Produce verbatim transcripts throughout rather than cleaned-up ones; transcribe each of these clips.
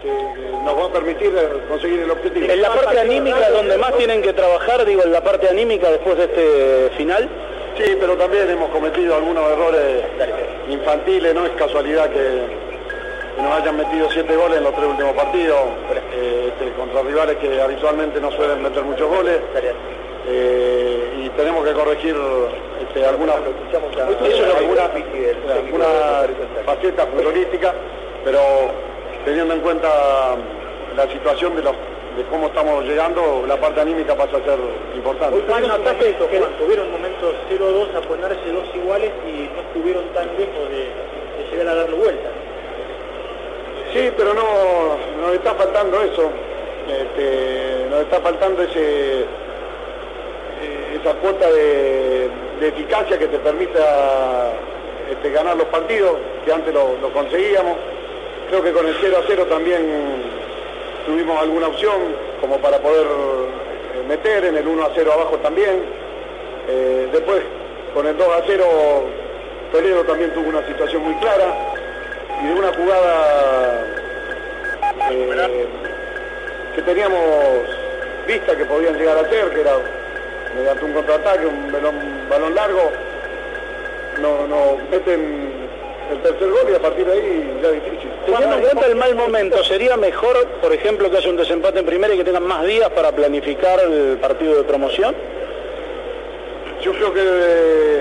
que nos va a permitir conseguir el objetivo. En la parte anímica donde más tienen que trabajar, digo, en la parte anímica después de este final. Sí, pero también hemos cometido algunos errores infantiles, no es casualidad que que nos hayan metido siete goles en los tres últimos partidos, eh, este, contra rivales que habitualmente no suelen meter muchos goles, eh, y tenemos que corregir este, algunas alguna, alguna facetas futbolísticas, pero teniendo en cuenta la situación de, los, de cómo estamos llegando, la parte anímica pasa a ser importante. Hoy tuvieron ataques que tuvieron momentos cero dos a ponerse dos iguales y no estuvieron tan lejos de, de llegar a darle vuelta. Sí, pero no, nos está faltando eso, este, nos está faltando ese, esa cuota de, de eficacia que te permita este, ganar los partidos, que antes lo, lo conseguíamos. Creo que con el cero a cero también tuvimos alguna opción como para poder meter, en el uno a cero abajo también. Eh, después con el dos a cero Toledo también tuvo una situación muy clara. Y de una jugada eh, que teníamos vista que podían llegar a hacer, que era mediante un contraataque, un balón, balón largo, no, no meten el tercer gol y a partir de ahí ya es difícil. Teniendo en cuenta el mal momento, ¿sería mejor, por ejemplo, que haya un desempate en primera y que tengan más días para planificar el partido de promoción? Yo creo que eh,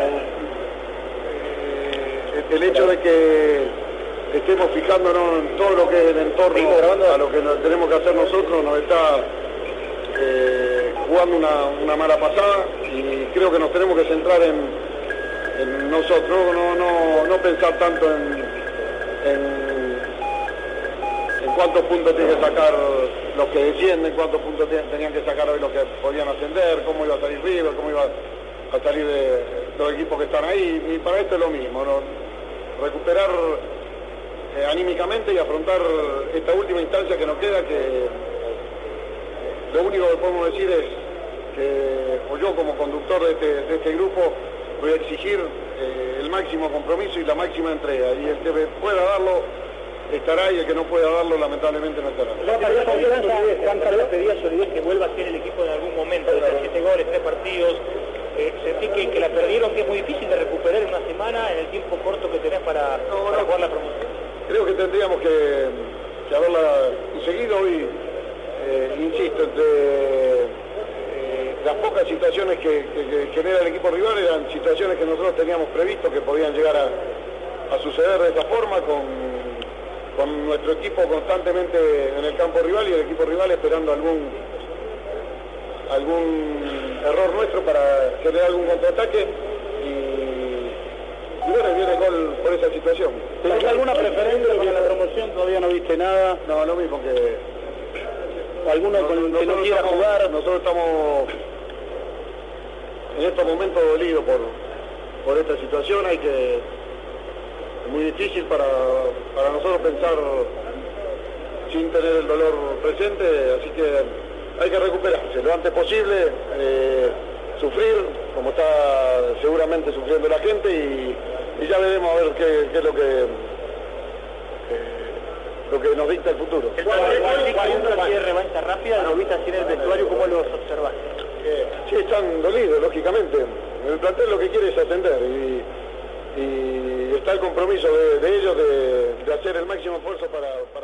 el hecho de que estemos fijándonos en todo lo que es el entorno, a lo que nos tenemos que hacer nosotros, nos está eh, jugando una, una mala pasada, y creo que nos tenemos que centrar en, en nosotros, no, no, no pensar tanto en, en, en cuántos puntos tienen que sacar los que descienden, cuántos puntos tenían que sacar hoy los que podían ascender, cómo iba a salir River, cómo iba a salir de los equipos que están ahí, y para esto es lo mismo, ¿no? Recuperar eh, anímicamente y afrontar esta última instancia que nos queda, que lo único que podemos decir es que, o yo como conductor de este, de este grupo, voy a exigir eh, el máximo compromiso y la máxima entrega, y el que pueda darlo estará, y el que no pueda darlo lamentablemente no estará. ¿Cuánta le pedía solidez que vuelva a ser el equipo en algún momento? De siete goles, tres partidos. Eh, sentí que, que la perdieron, que es muy difícil de recuperar en una semana en el tiempo corto que tenés para, no, para no, jugar la promoción. Creo que tendríamos que, que haberla conseguido hoy, eh, insisto, entre eh, las pocas situaciones que, que, que genera el equipo rival eran situaciones que nosotros teníamos previsto que podían llegar a, a suceder de esta forma, con, con nuestro equipo constantemente en el campo rival y el equipo rival esperando algún algún error nuestro para generar algún contraataque, y, y bueno, viene el gol por esa situación. ¿Tenés alguna preferencia para la promoción? ¿Todavía no viste nada? No, lo mismo que... ¿Alguno no, con, que no quiera estamos, jugar? Nosotros estamos en estos momentos dolidos por, por esta situación. Hay que... Es muy difícil para, para nosotros pensar sin tener el dolor presente, así que hay que recuperarse lo antes posible, eh, sufrir, como está seguramente sufriendo la gente, y, y ya veremos a ver qué, qué es lo que eh, lo que nos dicta el futuro. ¿El partido de revancha rápida lo viste así en el vestuario? ¿Cómo los observaste? Eh, sí, están dolidos, lógicamente. El plantel lo que quiere es ascender, y, y está el compromiso de, de ellos de, de hacer el máximo esfuerzo para... para